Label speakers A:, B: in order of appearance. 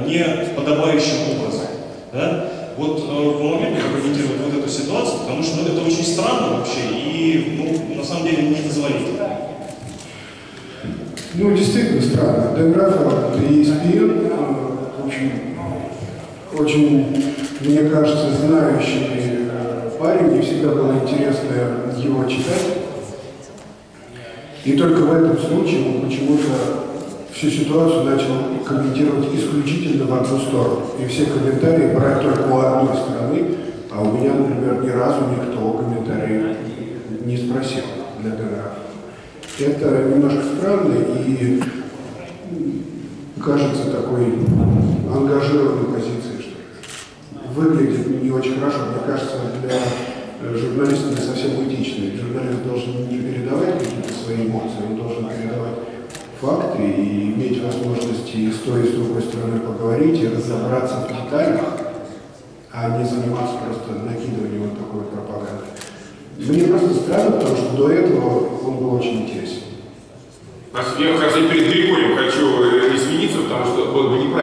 A: не подобающим образом. Да? Вот вы могли бы прокомментировать вот эту ситуацию, потому что это очень странно вообще и на самом деле непозволительно.
B: Ну, действительно странно. Дэн Рафаэль, это ESPN, очень, мне кажется, знающий парень, мне всегда было интересно его читать. И только в этом случае он почему-то всю ситуацию начал комментировать исключительно в одну сторону. И все комментарии брать только у одной стороны, а у меня, например, ни разу никто комментарий не спросил для Дэна. Это немножко странно и кажется такой ангажированной позицией, что выглядит не очень хорошо. Мне кажется, для журналиста не совсем этично. Журналист должен не передавать какие-то свои эмоции, он должен передавать факты и иметь возможность и с той, и с другой стороны поговорить, и разобраться в деталях, а не заниматься просто накидыванием вот такой пропаганды. Мне просто странно, потому что до этого он был очень интересен.
C: Я перед Григорием хочу извиниться, потому что было бы неправильно.